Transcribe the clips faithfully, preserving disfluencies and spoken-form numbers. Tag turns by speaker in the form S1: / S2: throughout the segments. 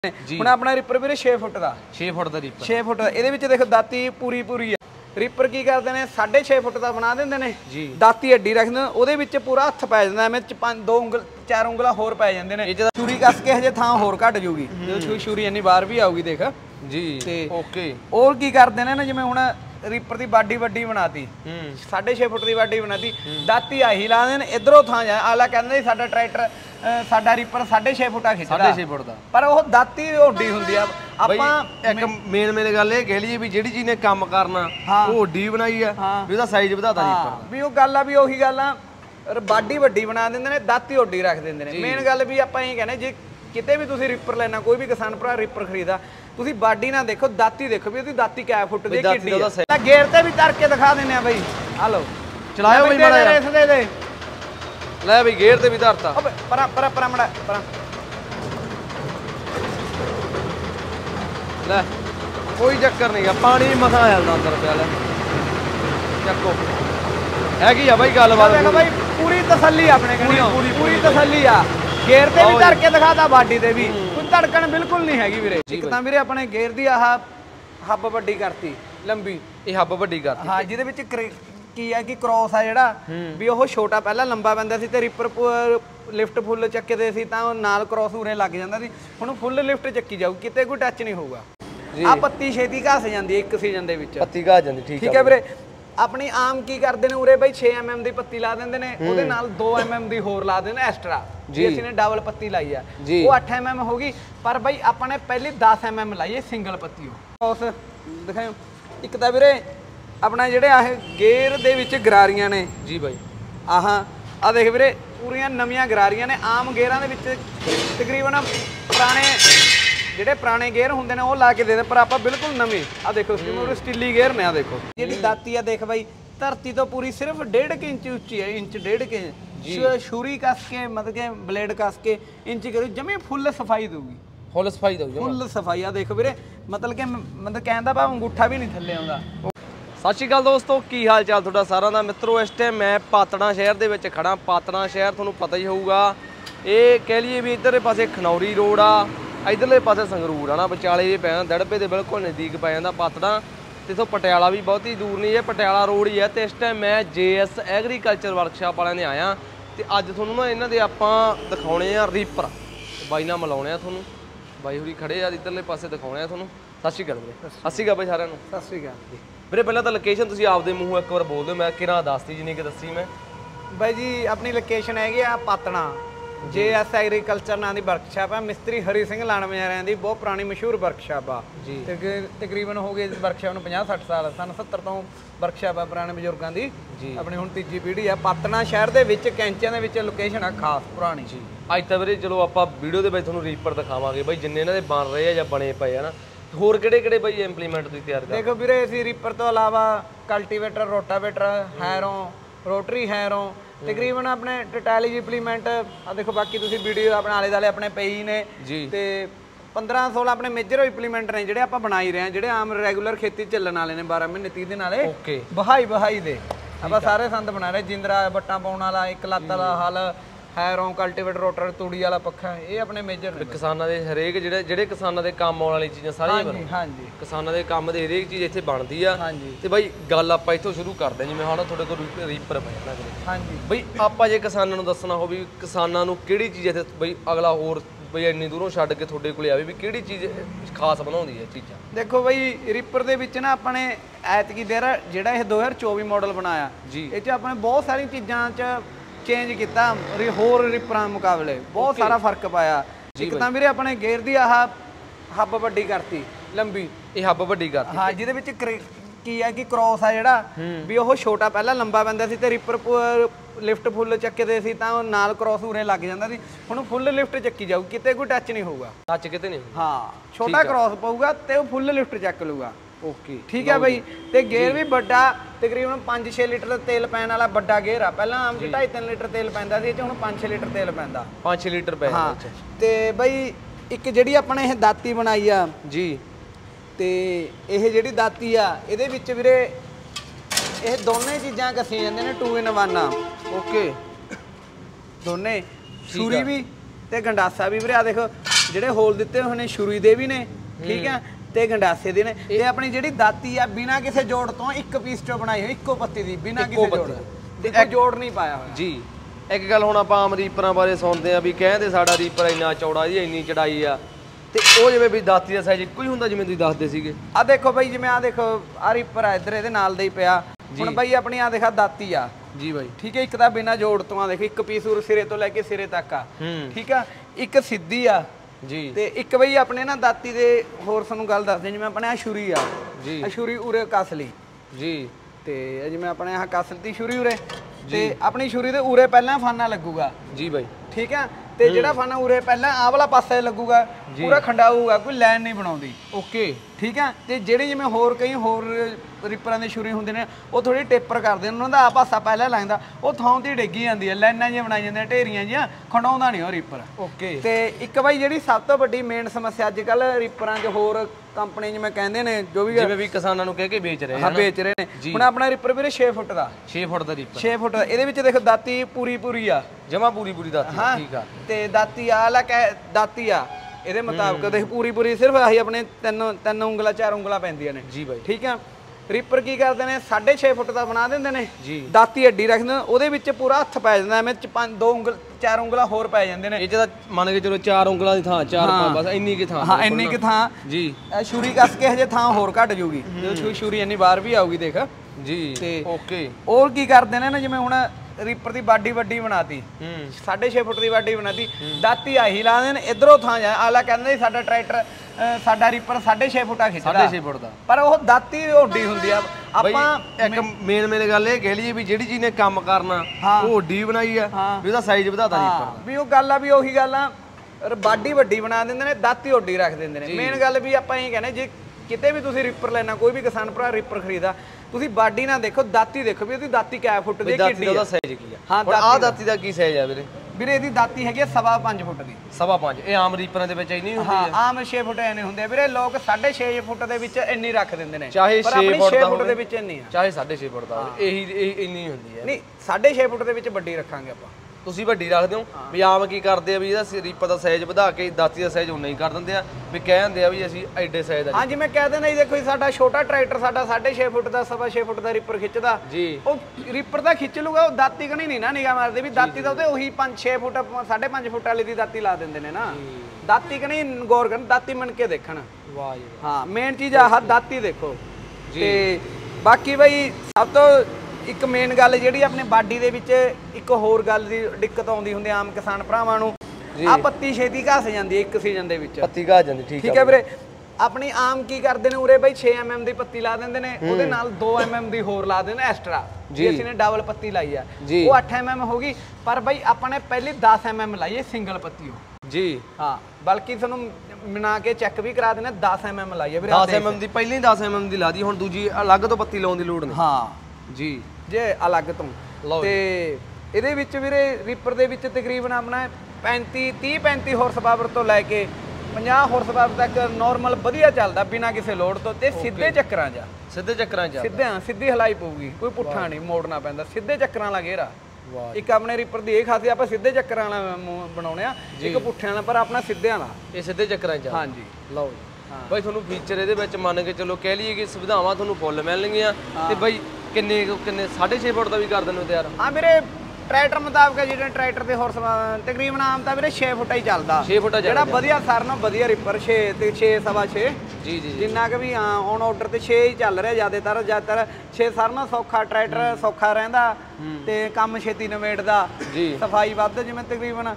S1: ਹੁਣ ਆਪਣਾ ਰੀਪਰ ਵੀਰੇ छे ਫੁੱਟ ਦਾ
S2: छे ਫੁੱਟ ਦਾ ਰੀਪਰ
S1: छे ਫੁੱਟ ਦਾ ਇਹਦੇ ਵਿੱਚ ਦੇਖੋ ਦਾਤੀ ਪੂਰੀ ਪੂਰੀ ਆ ਰੀਪਰ ਕੀ ਕਰਦੇ ਨੇ साढ़े छे ਫੁੱਟ ਦਾ ਬਣਾ ਦਿੰਦੇ ਨੇ
S2: ਜੀ
S1: ਦਾਤੀ ਅੱਡੀ ਰੱਖਦੇ ਨੇ ਉਹਦੇ ਵਿੱਚ ਪੂਰਾ ਹੱਥ ਪੈ ਜਾਂਦਾ ਐਵੇਂ ਪੰਜ ਦੋ ਉਂਗਲ ਚਾਰ ਉਂਗਲਾਂ ਹੋਰ ਪੈ ਜਾਂਦੇ ਨੇ ਛੁਰੀ ਕੱਸ ਕੇ ਹਜੇ ਥਾਂ ਹੋਰ ਘਟ ਜੂਗੀ ਜਦੋਂ ਛੁਰੀ ਇੰਨੀ ਬਾਹਰ ਵੀ ਆਊਗੀ ਦੇਖ
S2: ਜੀ
S1: ਤੇ
S2: ਓਕੇ
S1: ਹੋਰ ਕੀ ਕਰਦੇ ਨੇ ਨਾ ਜਿਵੇਂ ਹੁਣ ਰੀਪਰ ਦੀ ਬਾਡੀ ਵੱਡੀ ਬਣਾਤੀ साढ़े छे ਫੁੱਟ ਦੀ ਬਾਡੀ ਬਣਾਤੀ ਦਾਤੀ ਆਹੀ ਲਾ ਦੇਣ ਇਧਰੋਂ ਥਾਂ ਜਾ ਆਲਾ ਕਹਿੰਦੇ ਸਾਡਾ ਟਰੈਕਟਰ ਸਾਡਾ ਰੀਪਰ साढ़े छे ਫੁੱਟਾ ਖਿੱਚਦਾ
S2: साढ़े छे ਫੁੱਟ ਦਾ ਪਰ
S1: ਉਹ ਦਾਤੀ ਓਡੀ ਹੁੰਦੀ ਆ ਆਪਾਂ
S2: ਇੱਕ ਮੇਨ ਮੇਨ ਗੱਲ ਇਹ ਕਹਿ ਲਈਏ ਵੀ ਜਿਹੜੀ ਚੀਜ਼ ਨੇ ਕੰਮ ਕਰਨਾ ਉਹ ਓਡੀ ਬਣਾਈ ਆ ਵੀ ਉਹਦਾ ਸਾਈਜ਼ ਵਧਾਤਾ ਰੀਪਰ ਦਾ
S1: ਵੀ ਉਹ ਗੱਲ ਆ ਵੀ ਉਹੀ ਗੱਲ ਆ ਬਾਡੀ ਵੱਡੀ ਬਣਾ ਦਿੰਦੇ ਨੇ ਦਾਤੀ ਓਡੀ ਰੱਖ ਦਿੰਦੇ ਨੇ ਮੇਨ ਗੱਲ ਵੀ ਆਪਾਂ ਇਹ ਕਹਿੰਦੇ ਜੇ ਕਿਤੇ ਵੀ ਤੁਸੀਂ ਰੀਪਰ ਲੈਣਾ ਕੋਈ ਵੀ ਕਿਸਾਨ ਭਰਾ ਰੀਪਰ ਖਰੀਦਾ ਤੁਸੀਂ ਬਾਡੀ ਨਾ ਦੇਖੋ ਦਾਤੀ ਦੇਖੋ ਵੀ ਉਹਦੀ ਦਾਤੀ ਕਿਆ ਫੁੱਟ ਦੀ ਕਿੱਡੀ ਆ ਗੇਅਰ ਤੇ ਵੀ ਧਰ ਕੇ ਦਿਖਾ ਦਿੰਨੇ ਆ ਬਈ ਆ ਲਓ
S2: ਚਲਾਇਓ ਬਈ ਮਾੜਾ
S1: ਰੇਸ ਦੇ ਦੇ
S2: ਲੈ ਬਈ ਗੇਅਰ ਤੇ ਵੀ ਧਰਤਾ
S1: ਪਰਾਂ ਪਰਾਂ ਪਰਾਂ ਮੜਾ ਪਰਾਂ
S2: ਲੈ ਕੋਈ ਚੱਕਰ ਨਹੀਂਗਾ ਪਾਣੀ ਮਸਾ ਹਿਲਦਾ ਅੰਦਰ ਪਿਆ ਲੈ ਚੱਕੋ ਹੈਗੀ ਆ ਬਾਈ ਗੱਲਬਾਤ
S1: ਦੇਖੋ ਬਾਈ ਪੂਰੀ ਤਸੱਲੀ ਆਪਣੇ ਕੋਲ ਪੂਰੀ ਤਸੱਲੀ ਆ ਗੇਅਰ ਤੇ ਵੀ ਧਰ ਕੇ ਦਿਖਾਤਾ ਬਾਡੀ ਤੇ ਵੀ ਕੋਈ ਧੜਕਣ ਬਿਲਕੁਲ ਨਹੀਂ ਹੈਗੀ ਵੀਰੇ ਇੱਕ ਤਾਂ ਵੀਰੇ ਆਪਣੇ ਗੇਅਰ ਦੀ ਆਹ ਹੱਬ ਵੱਡੀ ਕਰਤੀ ਲੰਬੀ
S2: ਇਹ ਹੱਬ ਵੱਡੀ ਕਰਤੀ
S1: ਹਾਂ ਜਿਹਦੇ ਵਿੱਚ ਕੀ ਹੈ ਕਿ ਕ੍ਰੋਸ ਆ ਜਿਹੜਾ ਵੀ ਉਹ ਛੋਟਾ ਪਹਿਲਾਂ ਲੰਬਾ ਪੈਂਦਾ ਸੀ ਤੇ ਰੀਪਰ ਲਿਫਟ ਫੁੱਲ ਚੱਕਦੇ ਸੀ ਤਾਂ ਨਾਲ ਕ੍ਰੋਸ ਉਰੇ ਲੱਗ ਜਾਂਦਾ ਸੀ ਹੁਣ ਫੁੱਲ ਲਿਫਟ ਚੱਕੀ ਜਾਊ ਕਿਤੇ ਕੋਈ ਟੱਚ ਨਹੀਂ ਹੋਊਗਾ ਆ ਪੱਤੀ ਛੇਤੀ ਘਸ ਜਾਂਦੀ ਹੈ ਇੱਕ ਸੀਜ਼ਨ ਦੇ ਵਿੱਚ
S2: ਪੱਤੀ ਘਸ ਜਾਂਦੀ ਠੀਕ
S1: ਠੀਕ ਹੈ ਵੀਰੇ ਆਪਣੀ ਆਮ ਕੀ ਕਰਦੇ ਨੇ ਉਰੇ ਬਾਈ छे एम एम ਦੀ ਪੱਤੀ ਲਾ ਦਿੰਦੇ ਨੇ ਉਹਦੇ ਨਾਲ दो एम एम ਦੀ ਹੋਰ ਲਾ ਦਿੰਦੇ ਐਕਸਟਰਾ ਜੀ ਅਸੀਂ ਨੇ ਡਬਲ ਪੱਤੀ ਲਾਈ ਆ ਉਹ आठ एम एम ਹੋ ਗਈ ਪਰ ਬਾਈ ਆਪਾਂ ਨੇ ਪਹਿਲੀ दस एम एम ਲਾਈ ਹੈ ਸਿੰਗਲ ਪੱਤੀ ਉਹ ਉਸ ਦਿਖਾਓ ਇੱਕ ਤਾਂ ਵੀਰੇ ਆਪਣਾ ਜਿਹੜੇ ਆਹ ਗੇਅਰ ਦੇ ਵਿੱਚ ਗਰਾਰੀਆਂ ਨੇ
S2: ਜੀ ਬਾਈ
S1: ਆਹ ਆ ਦੇਖ ਵੀਰੇ ਪੂਰੀਆਂ ਨਵੀਆਂ ਗਰਾਰੀਆਂ ਨੇ ਆਮ ਗੇਅਰਾਂ ਦੇ ਵਿੱਚ ਤਕਰੀਬਨ ਪੁਰਾਣੇ ਜਿਹੜੇ ਪੁਰਾਣੇ ਗੇਅਰ ਹੁੰਦੇ ਨੇ ਉਹ ਲਾ ਕੇ ਦੇ ਦੇ ਪਰ ਆਪਾਂ ਬਿਲਕੁਲ ਨਵੇਂ ਆ ਦੇਖੋ ਸਟੀਲੀ ਗੇਅਰ ਨੇ ਆ ਦੇਖੋ ਜਿਹੜੀ ਦਾਤੀ ਆ ਦੇਖ ਬਾਈ ਧਰਤੀ ਤੋਂ ਪੂਰੀ ਸਿਰਫ डेढ़ ਇੰਚ ਉੱਚੀ ਹੈ ਇੰਚ डेढ़ ਇੰਚ ਛੁਰੀ ਕੱਸ ਕੇ ਮਤਲਬ ਕਿ ਬਲੇਡ ਕੱਸ ਕੇ ਇੰਚ ਕਰੂ ਜਮੀ ਫੁੱਲ ਸਫਾਈ ਦਊਗੀ
S2: ਫੁੱਲ ਸਫਾਈ ਦਊਗੀ
S1: ਫੁੱਲ ਸਫਾਈ ਆ ਦੇਖੋ ਵੀਰੇ ਮਤਲਬ ਕਿ ਮਤਲਬ ਕਹਿੰਦਾ ਬਾ ਅੰਗੂਠਾ ਵੀ ਨਹੀਂ ਥੱਲੇ ਆਉਂਦਾ
S2: ਸਤਿ ਸ਼੍ਰੀ ਅਕਾਲ ਦੋਸਤੋ ਕੀ ਹਾਲ ਚਾਲ ਤੁਹਾਡਾ ਸਾਰਿਆਂ ਦਾ ਮਿੱਤਰੋ ਇਸ ਟਾਈਮ ਮੈਂ ਪਾਤੜਾਂ ਸ਼ਹਿਰ ਦੇ ਵਿੱਚ ਖੜਾ ਪਾਤੜਾਂ ਸ਼ਹਿਰ ਤੁਹਾਨੂੰ ਪਤਾ ਹੀ ਹੋਊਗਾ ਇਹ ਕਹਿ ਲਈਏ ਵੀ ਇੱਧਰਲੇ ਪਾਸੇ ਖਨੌਰੀ ਰੋਡ ਆ ਇਧਰਲੇ ਪਾਸੇ ਸੰਗਰੂਰ ਆ ਨਾ ਵਿਚਾਲੇ ਇਹ ਪੈ ਜਾਂਦਾ ਦੜਪੇ ਦੇ ਬਿਲਕੁਲ ਨਜ਼ਦੀਕ ਪੈ ਜਾਂਦਾ ਪਾਤੜਾਂ ਤੇ ਇਥੋਂ ਪਟਿਆਲਾ ਵੀ ਬਹੁਤੀ ਦੂਰ ਨਹੀਂ ਹੈ ਪਟਿਆਲਾ ਰੋਡ ਹੀ ਹੈ ਤੇ ਇਸ ਟਾਈਮ ਮੈਂ ਜੇਐਸ ਐਗਰੀਕਲਚਰ ਵਰਕਸ਼ਾਪ ਵਾਲਿਆਂ ਨੇ ਆਇਆ ਤੇ ਅੱਜ ਤੁਹਾਨੂੰ ਨਾ ਇਹਨਾਂ ਦੇ ਆਪਾਂ ਦਿਖਾਉਣੇ ਆ ਰੀਪਰ ਬਾਈ ਨਾਲ ਮਿਲਾਉਣੇ ਆ ਤੁਹਾਨੂੰ ਬਾਈ ਹੋਰੀ ਖੜੇ ਆ ਇਧਰਲੇ ਪਾਸੇ ਦਿਖਾਉਣੇ ਆ ਤੁਹਾਨੂੰ ਸਤਿ ਸ਼੍ਰੀ ਅਕਾਲ ਵੀਰੇ ਸਤਿ ਸ਼੍ਰੀ ਅਕਾਲ ਬਾਈ ਸਾਰਿਆਂ ਨੂੰ
S1: ਸਤਿ ਸ਼੍ਰੀ ਅਕਾਲ
S2: ਵੀਰੇ ਪਹਿਲਾਂ ਤਾਂ ਲੋਕੇਸ਼ਨ ਤੁਸੀਂ ਆਪਦੇ ਮੂੰਹੋਂ ਇੱਕ ਵਾਰ ਬੋਲ ਦਿਓ ਮੈਂ ਕਿਹੜਾ ਦੱਸਤੀ ਜਿੰਨੀ ਕਿ ਦੱਸੀ ਮੈਂ
S1: ਬਾਈ ਜੀ ਆਪਣੀ ਲੋਕੇਸ਼ਨ ਹੈਗੀ ਆ ਪਾਤਣਾ ਜੇਐਸ ਐਗਰੀਕਲਚਰ ਨਾਂ ਦੀ ਵਰਕਸ਼ਾਪ ਹੈ ਮਿਸਤਰੀ ਹਰੀ ਸਿੰਘ ਲਾਣਵਿਆਰਿਆਂ ਦੀ ਬਹੁਤ ਪੁਰਾਣੀ ਮਸ਼ਹੂਰ ਵਰਕਸ਼ਾਪ ਆ ਜੀ ਤਕਰੀਬਨ ਹੋ ਗਏ ਇਸ ਵਰਕਸ਼ਾਪ ਨੂੰ ਪੰਜਾਹ ਸੱਠ ਸਾਲ ਸਨ ਸੱਤਰ ਤੋਂ ਵਰਕਸ਼ਾਪ ਆ ਪੁਰਾਣੇ ਬਜ਼ੁਰਗਾਂ ਦੀ ਜੀ ਆਪਣੀ ਹੁਣ ਤੀਜੀ ਪੀੜ੍ਹੀ ਆ ਪਾਤਣਾ ਸ਼ਹਿਰ ਦੇ ਵਿੱਚ ਕੈਂਚਿਆਂ ਦੇ ਵਿੱਚ ਲੋਕੇਸ਼ਨ ਆ ਖਾਸ ਪੁਰਾਣੀ ਜੀ
S2: ਅੱਜ ਤਾਂ ਵੀਰੇ ਚਲੋ ਆਪਾਂ ਵੀਡੀਓ ਦੇ ਵਿੱਚ ਤੁਹਾਨੂੰ ਰੀਪਰ ਦਿਖਾਵਾਂਗੇ ਬਾਈ ਜਿੰਨੇ ਇਹਨਾਂ ਦੇ ਬਣ ਰਹੇ ਆ ਜਾਂ ਬਣੇ ਪਏ ਆ ਨਾ ਹੋਰ ਕਿਹੜੇ ਕਿਹੜੇ ਬਾਈ ਇੰਪਲੀਮੈਂਟ ਤੁਸੀਂ ਤਿਆਰ ਕਰਦੇ
S1: ਦੇਖੋ ਵੀਰੇ ਅਸੀਂ ਰੀਪਰ ਤੋਂ ਇਲਾਵਾ cultivator rotavator harrow rotary harrow ਤਕਰੀਬਨ ਆਪਣੇ ਟਟੈਲੀ ਇੰਪਲੀਮੈਂਟ ਆ ਦੇਖੋ ਬਾਕੀ ਤੁਸੀਂ ਵੀਡੀਓ ਆਪਣੇ ਆਲੇ ਦਾਲੇ ਆਪਣੇ ਪਈ ਨੇ ਤੇ पंद्रह सोलह अपने मेजर इंप्लीमेंट ने ਜਿਹੜੇ ਆਪਾਂ ਬਣਾ ਹੀ ਰਹੇ ਆ ਜਿਹੜੇ ਆਮ ਰੈਗੂਲਰ ਖੇਤੀ ਚੱਲਣ ਵਾਲੇ ਨੇ बारह ਮਹੀਨੇ तीस ਦਿਨ ਵਾਲੇ ਓਕੇ ਬਹਾਈ ਬਹਾਈ ਦੇ ਆਪਾਂ ਸਾਰੇ ਸੰਦ ਬਣਾ ਰਹੇ ਜਿੰਦਰਾ ਬੱਟਾਂ ਪਾਉਣ ਵਾਲਾ ਇੱਕ ਲੱਤ ਵਾਲਾ ਹਲ ਹੈਰੋਂ ਕਲਟੀਵੇਟਰ ਰੋਟਰ ਤੂੜੀ ਵਾਲਾ ਪੱਖਾ ਇਹ ਆਪਣੇ ਮੇਜਰ ਨੇ
S2: ਕਿਸਾਨਾਂ ਦੇ ਹਰੇਕ ਜਿਹੜੇ ਜਿਹੜੇ ਕਿਸਾਨਾਂ ਦੇ ਕੰਮ ਆਉਣ ਵਾਲੀ ਚੀਜ਼ਾਂ ਸਾਰੀਆਂ
S1: ਹਾਂਜੀ ਹਾਂਜੀ
S2: ਕਿਸਾਨਾਂ ਦੇ ਕੰਮ ਦੇ ਹਰੇਕ ਚੀਜ਼ ਇੱਥੇ ਬਣਦੀ ਆ ਤੇ ਬਾਈ ਗੱਲ ਆਪਾਂ ਇੱਥੋਂ ਸ਼ੁਰੂ ਕਰਦੇ ਜਿਵੇਂ ਹੁਣ ਤੁਹਾਡੇ ਕੋਲ ਰੀਪਰ ਪਿਆ
S1: ਹਾਂਜੀ
S2: ਬਈ ਆਪਾਂ ਜੇ ਕਿਸਾਨਾਂ ਨੂੰ ਦੱਸਣਾ ਹੋਵੇ ਵੀ ਕਿਸਾਨਾਂ ਨੂੰ ਕਿਹੜੀ ਚੀਜ਼ ਇੱਥੇ ਬਈ ਅਗਲਾ ਹੋਰ ਬਈ ਇੰਨੀ ਦੂਰੋਂ ਛੱਡ ਕੇ ਤੁਹਾਡੇ ਕੋਲੇ ਆਵੇ ਵੀ ਕਿਹੜੀ ਚੀਜ਼ ਖਾਸ ਬਣਾਉਂਦੀ ਹੈ ਚੀਜ਼ਾਂ ਦੇਖੋ
S1: ਬਈ ਰੀਪਰ ਦੇ ਵਿੱਚ ਨਾ ਆਪਾਂ ਨੇ ਐਤਕੀ ਦੇਰ ਜਿਹੜਾ ਇਹ ਦੋ ਹਜ਼ਾਰ ਚੌਵੀ ਮਾਡਲ ਬਣਾਇਆ ਇਹ 'ਚ ਆਪਾਂ ਨੇ ਬਹੁਤ ਸਾਰੀਆਂ ਚੀਜ਼ਾਂ 'ਚ ਚੇਂਜ ਕੀਤਾ ਹੋਰ ਰੀਪਰਾਂ ਮੁਕਾਬਲੇ ਬਹੁਤ ਸਾਰਾ ਫਰਕ ਪਾਇਆ ਇੱਕ ਤਾਂ ਵੀਰੇ ਆਪਣੇ ਗੇਅਰ ਦੀ ਆਹ ਹੱਬ ਵੱਡੀ ਕਰਤੀ ਲੰਬੀ
S2: ਇਹ ਹੱਬ ਵੱਡੀ ਕਰਤੀ
S1: ਹਾਂ ਜਿਹਦੇ ਵਿੱਚ ਕੀ ਹੈ ਕਿ ਕ੍ਰੋਸ ਆ ਜਿਹੜਾ ਵੀ ਉਹ ਛੋਟਾ ਪਹਿਲਾਂ ਲੰਬਾ ਪੈਂਦਾ ਸੀ ਤੇ ਰੀਪਰ ਲਿਫਟ ਫੁੱਲ ਚੱਕਦੇ ਸੀ ਤਾਂ ਨਾਲ ਕ੍ਰੋਸ ਉਰੇ ਲੱਗ ਜਾਂਦਾ ਸੀ ਹੁਣ ਫੁੱਲ ਲਿਫਟ ਚੱਕੀ ਜਾਊ ਕਿਤੇ ਕੋਈ ਟੱਚ ਨਹੀਂ ਹੋਊਗਾ
S2: ਟੱਚ ਕਿਤੇ ਨਹੀਂ
S1: ਹਾਂ ਛੋਟਾ ਕ੍ਰੋਸ ਪਊਗਾ ਤੇ ਉਹ ਫੁੱਲ ਲਿਫਟ ਚੱਕ ਲੂਗਾ ਓਕੇ ਠੀਕ ਹੈ ਬਾਈ ਤੇ ਗੇਅਰ ਵੀ ਵੱਡਾ ਤਕਰੀਬਨ पाँच छे ਲੀਟਰ ਤੇਲ ਪੈਣ ਵਾਲਾ ਵੱਡਾ ਗੇਅਰ ਆ ਪਹਿਲਾਂ ਆਮ ਜੀ ढाई तीन ਲੀਟਰ ਤੇਲ ਪੈਂਦਾ ਸੀ ਇਹ 'ਚ ਹੁਣ पाँच छे ਲੀਟਰ ਤੇਲ ਪੈਂਦਾ
S2: पाँच छे ਲੀਟਰ ਪੈ
S1: ਹਾਂ ਤੇ ਬਾਈ ਇੱਕ ਜਿਹੜੀ ਆਪਣੇ ਇਹ ਦਾਤੀ ਬਣਾਈ ਆ
S2: ਜੀ
S1: ਤੇ ਇਹ ਜਿਹੜੀ ਦਾਤੀ ਆ ਇਹਦੇ ਵਿੱਚ ਵੀਰੇ ਇਹ ਦੋਨੇ ਚੀਜ਼ਾਂ ਕੱਸੀਆਂ ਜਾਂਦੇ ਨੇ टू इन वन ਆ ਓਕੇ ਦੋਨੇ ਛੁਰੀ ਵੀ ਤੇ ਗੰਡਾਸਾ ਵੀ ਵੀਰੇ ਆ ਦੇਖੋ ਜਿਹੜੇ ਹੋਲ ਦਿੱਤੇ ਹੋਏ ਨੇ ਛੁਰੀ ਦੇ ਵੀ ਨੇ, ਠੀਕ ਹੈ, ਤੇ ਗੰਡਾਸੇ ਦੇ ਨੇ। ਤੇ ਆਪਣੀ ਜਿਹੜੀ ਦਾਤੀ ਆ ਬਿਨਾ ਕਿਸੇ ਜੋੜ ਤੋਂ ਇੱਕ ਪੀਸ ਚੋਂ ਬਣਾਈ ਹੋਈ, ਇੱਕੋ ਪੱਤੀ ਦੀ, ਬਿਨਾ ਕਿਸੇ ਜੋੜ ਤੇ ਇੱਕ ਜੋੜ ਨਹੀਂ ਪਾਇਆ ਹੋਇਆ
S2: ਜੀ। ਇੱਕ ਗੱਲ ਹੁਣ ਆਪਾਂ ਆਮ ਰੀਪਰਾਂ ਬਾਰੇ ਸੁਣਦੇ ਆ ਵੀ ਕਹਿੰਦੇ ਸਾਡਾ ਰੀਪਰ ਇੰਨਾ ਚੌੜਾ ਜੀ, ਇੰਨੀ ਚੜਾਈ ਆ, ਤੇ ਉਹ ਜਿਵੇਂ ਵੀ ਦਾਤੀ ਦਾ ਸਾਈਜ਼ ਇੱਕੋ ਹੀ ਹੁੰਦਾ ਜਿਵੇਂ ਤੁਸੀਂ ਦੱਸਦੇ ਸੀਗੇ।
S1: ਆ ਦੇਖੋ ਬਾਈ, ਜਿਵੇਂ ਆ ਦੇਖੋ ਆ ਰੀਪਰ ਆ ਇੱਧਰ, ਇਹਦੇ ਨਾਲ ਦਾ ਹੀ ਪਿਆ। ਹੁਣ ਬਾਈ ਆਪਣੀ ਆ ਦੇਖਾ ਦਾਤੀ ਆ
S2: ਜੀ ਬਾਈ,
S1: ਠੀਕ ਹੈ, ਇੱਕ ਤਾਂ ਬਿਨਾ ਜੋੜ ਤੋਂ ਆ ਦੇਖੋ, ਇੱਕ ਪੀਸ ਉਰ ਸਿਰੇ ਤੋਂ ਲੈ ਕੇ ਸਿਰੇ ਤੱਕ ਆ, ਠੀਕ ਆ, ਇੱਕ ਸਿੱਧੀ ਆ ਜੀ, ਤੇ ਇੱਕ ਬਈ ਆਪਣੇ ਨਾ ਦਾਤੀ ਦੇ ਹੋਰ ਤੁਹਾਨੂੰ ਗੱਲ ਦੱਸਦੇ, ਜਿਵੇਂ ਆਪਣੇ ਆ ਛੁਰੀ ਆ ਜੀ, ਆ ਛੁਰੀ ਉਰੇ ਕੱਸ ਲਈ ਜੀ, ਤੇ ਜਿਵੇਂ ਆਪਣੇ ਆਹ ਕੱਸ ਦੀ ਛੁਰੀ ਉਰੇ, ਤੇ ਆਪਣੀ ਛੁਰੀ ਦੇ ਉਰੇ ਪਹਿਲਾਂ ਫਾਨਾ ਲੱਗੂਗਾ ਜੀ ਬਾਈ, ਠੀਕ ਆ, ਤੇ ਜਿਹੜਾ ਫਾਨਾ ਉਰੇ ਪਹਿਲਾਂ ਆਹ ਵਾਲਾ ਪਾਸਾ ਲੱਗੂਗਾ, ਪੂਰਾ ਖੰਡਾ ਹੋਊਗਾ, ਕੋਈ ਲਾਈਨ ਨਹੀਂ ਬਣਾਉਂਦੀ, ਓਕੇ, ਠੀਕ ਆ। ਤੇ ਜਿਹੜੇ ਜਿਵੇਂ ਹੋਰ ਕਈ ਹੋਰ ਰੀਪਰਾਂ ਦੇ ਛੁਰੀ ਹੁੰਦੇ ਨੇ, ਉਹ ਥੋੜੀ ਟੇਪਰ ਕਰਦੇ ਨੇ, ਉਹਨਾਂ ਦਾ ਆ ਪਾਸਾ ਪਹਿਲਾਂ ਲੱਗਦਾ, ਉਹ ਥਾਂ ਤੇ ਡਿੱਗੀ ਜਾਂਦੀ ਹੈ, ਲਾਈਨਾਂ ਜਿਹੀਆਂ ਬਣਾਈ ਜਾਂਦੀਆਂ, ਢੇਰੀਆਂ ਜਿਹੀਆਂ, ਖੰਡਾਉਂਦਾ ਨਹੀਂ ਉਹ ਰੀਪਰ, ਓਕੇ। ਤੇ ਇੱਕ ਬਾਈ ਜਿਹੜੀ ਸਭ ਤੋਂ ਵੱਡੀ ਮੇਨ ਸਮੱਸਿਆ ਅੱਜ ਕੱਲ ਰੀਪਰਾਂ 'ਚ ਹੋਰ ਕੰਪਨੀ ਜਿਵੇਂ ਕਹਿੰਦੇ ਨੇ, ਜੋ ਵੀ
S2: ਜਿਵੇਂ ਵੀ ਕਿਸਾਨਾਂ ਨੂੰ ਕਹਿ ਕੇ ਵੇਚ ਰਹੇ
S1: ਹਾਂ ਵੇਚ ਰਹੇ ਨੇ। ਹੁਣ ਆਪਣਾ ਰੀਪਰ ਵੀਰੇ ਛੇ ਫੁੱਟ ਦਾ,
S2: ਛੇ ਫੁੱਟ ਦਾ ਰੀਪਰ,
S1: ਛੇ ਫੁੱਟ, ਇਹਦੇ ਵਿੱਚ ਦੇਖੋ ਦਾਤੀ ਪੂਰੀ ਪੂਰੀ ਆ,
S2: ਜਮਾ ਪੂਰੀ ਪੂਰੀ ਦਾਤੀ, ਠੀਕ ਆ, ਤੇ
S1: ਦਾਤੀ ਆ ਲਾ ਕਹਿ ਦਾਤੀ ਆ ਇਹਦੇ ਮੁਤਾਬਕ ਦੇਖ ਪੂਰੀ ਪੂਰੀ ਸਿਰਫ ਆਹੀ ਆਪਣੇ ਤਿੰਨ ਤਿੰਨ ਉਂਗਲਾਂ ਚਾਰ ਉਂਗਲਾਂ ਪੈਂਦੀਆਂ ਨੇ ਜੀ ਬਾਈ, ਠੀਕ ਆ। ਰੀਪਰ ਕੀ ਕਰਦੇ ਨੇ, ਸਾਢੇ ਛੇ ਫੁੱਟ ਦਾ ਬਣਾ ਦਿੰਦੇ ਨੇ ਜੀ, ਦਾਤੀ ਅੱਡੀ ਰੱਖ ਦਿੰਦੇ, ਉਹਦੇ ਵਿੱਚ ਪੂਰਾ ਹੱਥ ਪੈ ਜਾਂਦਾ, ਐਵੇਂ ਪੰਜ ਦੋ ਉਂਗਲ ਚਾਰ ਉਂਗਲਾਂ ਹੋਰ ਪੈ ਜਾਂਦੇ ਨੇ, ਇਹ ਚ ਤਾਂ
S2: ਮੰਨ ਕੇ ਚਲੋ ਚਾਰ ਉਂਗਲਾਂ ਦੀ ਥਾਂ ਚਾਰ ਬਸ ਇੰਨੀ ਕਿ ਥਾਂ,
S1: ਹਾਂ ਇੰਨੀ ਕਿ ਥਾਂ ਜੀ। ਛੁਰੀ ਕੱਸ ਕੇ ਹਜੇ ਥਾਂ ਹੋਰ ਘਟ ਜੂਗੀ, ਜਦੋਂ ਛੁਰੀ ਇੰਨੀ ਬਾਹਰ ਵੀ ਆਊਗੀ ਦੇਖ ਜੀ, ਤੇ ਓਕੇ। ਹੋਰ ਕੀ ਕਰਦੇ ਨੇ ਨਾ, ਜਿਵੇਂ ਹੁਣ ਰੀਪਰ ਦੀ ਬਾਡੀ ਵੱਡੀ ਬਣਾਤੀ, ਸਾਢੇ ਛੇ ਫੁੱਟ ਦੀ ਬਾਡੀ ਬਣਾਤੀ, ਦਾਤੀ ਆਹੀ ਲਾ ਦੇਣ, ਇਧਰੋਂ ਥਾਂ ਜਾ ਆਲਾ ਕਹਿੰਦਾ ਸਾਡਾ ਟਰੈਕਟਰ ਸਾਡਾ ਰੀਪਰ ਸਾਢੇ ਛੇ ਫੁੱਟਾ ਖਿੱਚਦਾ, ਸਾਢੇ ਛੇ ਫੁੱਟ ਦਾ, ਪਰ ਉਹ ਦਾਤੀ ਓਡੀ ਹੁੰਦੀ ਆ। ਆਪਾਂ
S2: ਇੱਕ ਮੇਨ ਮੇਨ ਗੱਲ ਇਹ ਕਹਿ ਲਈਏ ਵੀ ਜਿਹੜੀ ਚੀਜ਼ ਨੇ ਕੰਮ ਕਰਨਾ ਉਹ ਓਡੀ ਬਣਾਈ ਆ, ਵੀ ਉਹਦਾ ਸਾਈਜ਼ ਵਧਾਤਾ ਰੀਪਰ ਦਾ,
S1: ਵੀ ਉਹ ਗੱਲ ਆ ਵੀ ਉਹੀ ਗੱਲ ਆ, ਬਾਡੀ ਵੱਡੀ ਬਣਾ ਦਿੰਦੇ ਨੇ, ਦਾਤੀ ਓਡੀ ਰੱਖ ਦਿੰਦੇ ਨੇ। ਮੇਨ ਗੱਲ ਵੀ ਆਪਾਂ ਇਹ ਕਹਿੰਦੇ, ਜੇ ਕਿਤੇ ਵੀ ਤੁਸੀਂ ਰੀਪਰ ਲੈਣਾ, ਕੋਈ ਵੀ ਕਿਸਾਨ ਭਰਾ ਰੀਪਰ ਖਰੀਦਾ, ਤੁਸੀਂ ਬਾਡੀ ਨਾ ਦੇਖੋ, ਦਾਤੀ ਦੇਖੋ ਵੀ ਉਹਦੀ ਦਾਤੀ ਕਿਆ ਫੁੱਟ ਦੀ,
S2: ਕਿੱਡੀ ਆ, ਉਹਦਾ ਸਾਈਜ਼ ਕੀ ਆ।
S1: ਹਾਂ,
S2: ਆਹ ਦਾਤੀ ਦਾ ਕੀ ਸਾਈਜ਼ ਆ ਵੀਰੇ?
S1: ਵੀਰੇ ਇਹਦੀ ਦਾਤੀ ਹੈਗੀ ਸਵਾ ਪੰਜ ਫੁੱਟ ਦੀ,
S2: ਸਵਾ ਪੰਜ। ਇਹ ਆਮ ਰੀਪਰਾਂ ਦੇ ਵਿੱਚ ਇੰਨੀ ਹੁੰਦੀ
S1: ਹੈ? ਹਾਂ, ਆਮ ਛੇ ਫੁੱਟ ਐਨੇ ਹੁੰਦੇ ਆ ਵੀਰੇ, ਲੋਕ ਸਾਢੇ ਛੇ ਫੁੱਟ ਦੇ ਵਿੱਚ ਇੰਨੀ ਰੱਖ ਦਿੰਦੇ ਨੇ,
S2: ਚਾਹੇ
S1: ਛੇ ਫੁੱਟ ਦੇ ਵਿੱਚ ਇੰਨੀ ਆ,
S2: ਚਾਹੇ ਸਾਢੇ ਛੇ ਫੁੱਟ ਦਾ, ਇਹੀ ਇਹ ਇੰਨੀ ਹੁੰਦੀ ਹੈ।
S1: ਨਹੀਂ, ਸਾਢੇ ਛੇ ਫੁੱਟ ਦੇ ਵਿੱਚ ਵੱਡੀ ਰੱਖਾਂਗੇ ਆਪਾਂ,
S2: ਤੁਸੀਂ ਵੱਡੀ ਰੱਖਦੇ ਹੋ ਵੀ ਆਮ ਕੀ ਕਰਦੇ ਆ ਵੀ ਇਹਦਾ ਰੀਪਰ ਦਾ ਸਾਈਜ਼ ਵਧਾ ਕੇ ਦਾਤੀ ਦਾ ਸਾਈਜ਼ ਉਨਾ ਹੀ ਕਰ ਦਿੰਦੇ ਆ, ਵੀ ਕਹਿ ਦਿੰਦੇ ਆ ਵੀ ਅਸੀਂ ਐਡੇ ਸਾਈਜ਼ ਦਾ।
S1: ਹਾਂ, ਜਿਵੇਂ ਕਹਿ ਦਿੰਦੇ ਜੀ ਦੇਖੋ ਸਾਡਾ ਛੋਟਾ ਟਰੈਕਟਰ ਸਾਡਾ ਸਾਢੇ ਛੇ ਫੁੱਟ ਦਾ ਸਵਾ ਛੇ ਫੁੱਟ ਦਾ ਰੀਪਰ ਖਿੱਚਦਾ ਜੀ, ਉਹ ਰੀਪਰ ਦਾ ਖਿੱਚ ਲੂਗਾ, ਉਹ ਦਾਤੀ ਕਣੀ ਨਹੀਂ ਨਾ ਨਿਗਾਹ ਮਾਰਦੇ, ਵੀ ਦਾਤੀ ਦਾ ਉਹਦੇ ਉਹੀ ਪੰਜ ਛੇ ਫੁੱਟ ਸਾਢੇ ਪੰਜ ਫੁੱਟ ਵਾਲੀ ਦੀ ਦਾਤੀ ਲਾ ਦਿੰਦੇ ਨੇ ਨਾ, ਦਾਤੀ ਕਣੀ ਗੌਰ ਕਰਨ, ਦਾਤੀ ਮੰਨ ਕੇ ਦੇਖਣ। ਵਾਹ ਜੀ, ਹਾਂ ਮੇਨ ਚੀਜ਼ ਆਹ ਦਾਤੀ ਦੇਖੋ। ਤੇ ਬਾਕੀ ਬਈ ਸਭ ਤੋਂ ਇੱਕ ਮੇਨ ਗੱਲ ਜਿਹੜੀ ਆਪਣੇ ਬਾਡੀ ਦੇ ਵਿੱਚ ਇੱਕ ਹੋਰ ਗੱਲ ਦੀ ਦਿੱਕਤ ਆਉਂਦੀ ਹੁੰਦੀ ਆਮ ਕਿਸਾਨ ਭਰਾਵਾਂ ਨੂੰ, ਆ ਪੱਤੀ ਛੇਤੀ ਘਸ ਜਾਂਦੀ ਹੈ ਇੱਕ ਸੀਜ਼ਨ ਦੇ ਵਿੱਚ,
S2: ਪੱਤੀ ਘਸ ਜਾਂਦੀ, ਠੀਕ
S1: ਹੈ ਵੀਰੇ। ਆਪਣੀ ਆਮ ਕੀ ਕਰਦੇ ਨੇ ਉਰੇ ਬਈ ਛੇ ਐਮ ਐਮ ਦੀ ਪੱਤੀ ਲਾ ਦਿੰਦੇ ਨੇ, ਉਹਦੇ ਨਾਲ ਦੋ ਐਮ ਐਮ ਦੀ ਹੋਰ ਲਾ ਦਿੰਦੇ ਐਕਸਟਰਾ, ਜੀ ਅਸੀਂ ਨੇ ਡਬਲ ਪੱਤੀ ਲਾਈ ਆ, ਉਹ ਅੱਠ ਐਮ ਐਮ ਹੋ ਗਈ, ਪਰ ਬਈ ਆਪਾਂ ਨੇ ਪਹਿਲੀ ਦਸ ਐਮ ਐਮ ਲਾਈ ਹੈ ਸਿੰਗਲ ਪੱਤੀ ਉਹ ਜੀ, ਹਾਂ, ਬਲਕਿ ਤੁਹਾਨੂੰ ਮਿਣਾ ਕੇ ਚੈੱਕ ਵੀ ਕਰਾ ਦੇਣਾ, ਦਸ ਐਮ ਐਮ ਲਾਈ ਹੈ ਵੀਰੇ,
S2: ਦਸ ਐਮ ਐਮ ਦੀ ਪਹਿਲੀ ਦਸ ਐਮ ਐਮ ਦੀ ਲਾ ਦੀ, ਹੁਣ ਦੂਜੀ ਅਲੱਗ ਤੋਂ ਪੱਤੀ ਲਾਉਣ ਦੀ ਲੋੜ ਨਹੀਂ।
S1: ਹਾਂ ਜੀ, ਜੇ ਅਲੱਗ ਤੋਂ। ਤੇ ਇਹਦੇ ਵਿੱਚ ਵੀਰੇ ਰੀਪਰ ਦੇ ਵਿੱਚ ਤਕਰੀਬਨ ਆਪਣਾ ਪੈਂਤੀ ਤੀਹ ਪੈਂਤੀ ਹਾਰਸ ਪਾਵਰ ਤੋਂ ਲੈ ਕੇ ਪੰਜਾਹ ਹਾਰਸ ਪਾਵਰ ਤੱਕ ਨਾਰਮਲ ਵਧੀਆ ਚੱਲਦਾ, ਬਿਨਾਂ ਕਿਸੇ ਲੋਡ ਤੋਂ, ਤੇ ਸਿੱਧੇ ਚੱਕਰਾਂ 'ਚ,
S2: ਸਿੱਧੇ ਚੱਕਰਾਂ 'ਚ
S1: ਸਿੱਧੇ ਸਿੱਧੀ ਹਲਾਈ ਪਊਗੀ, ਕੋਈ ਪੁੱਠਾ ਨਹੀਂ ਮੋੜਨਾ ਪੈਂਦਾ, ਸਿੱਧੇ ਚੱਕਰਾਂ ਵਾਲਾ ਗੇਰਾ। ਇੱਕ ਆਪਣੇ ਰੀਪਰ ਦੀ ਇਹ ਖਾਸੀਅਤ, ਆਪਾਂ ਸਿੱਧੇ ਚੱਕਰਾਂ ਵਾਲਾ ਬਣਾਉਣੇ ਆ, ਇੱਕ ਪੁੱਠਿਆਂ ਵਾਲਾ, ਪਰ ਆਪਣਾ ਸਿੱਧਿਆਂ ਵਾਲਾ,
S2: ਇਹ ਸਿੱਧੇ ਚੱਕਰਾਂ 'ਚ। ਹਾਂਜੀ, ਲਓ ਜੀ ਬਾਈ, ਤੁਹਾਨੂੰ ਫੀਚਰ ਇਹਦੇ ਵਿੱਚ ਮੰਨ ਕੇ ਚਲੋ ਕਹਿ ਲਈਏ ਕਿ ਸੁਵਿਧਾਵਾਂ ਤੁਹਾਨੂੰ ਫੁੱਲ ਮਿਲਣਗੀਆਂ। ਤੇ ਬਾਈ ਕਿੰਨੇ ਕਿੰਨੇ ਸਾਢੇ ਛੇ ਫੁੱਟ ਦਾ ਵੀ ਕਰ ਦਿੰਦੇ ਹੋ ਤਿਆਰ? ਹਾਂ ਵੀਰੇ, ਟਰੈਕਟਰ ਮੁਤਾਬਕ ਜਿਹੜੇ ਟਰੈਕਟਰ ਦੇ ਹਾਰਸ ਤਕਰੀਬਨ ਆਮ ਤਾਂ ਵੀਰੇ ਛੇ ਫੁੱਟਾ ਹੀ ਚੱਲਦਾ, ਛੇ ਫੁੱਟਾ ਜਿਹੜਾ ਵਧੀਆ ਸਾਰਿਆਂ ਨਾਲੋਂ ਵਧੀਆ ਰੀਪਰ ਛੇ ਤੇ ਛੇ ਸਵਾ ਛੇ ਜੀ ਜੀ, ਜਿੰਨਾ ਕਿ ਵੀ ਹਾਂ ਔਨ ਆਰਡਰ ਤੇ ਛੇ ਹੀ ਚੱਲ ਰਿਹਾ ਜ਼ਿਆਦਾਤਰ, ਜ਼ਿਆਦਾਤਰ ਛੇ ਸਾਰਿਆਂ ਨਾਲੋਂ ਸੌਖਾ, ਟਰੈਕਟਰ ਸੌਖਾ ਰਹਿੰਦਾ ਤੇ ਕੰਮ ਛੇਤੀ ਨਿਬੇੜਦਾ ਜੀ, ਸਫਾਈ ਵੱਧ, ਜਿਵੇਂ ਤਕਰੀਬਨ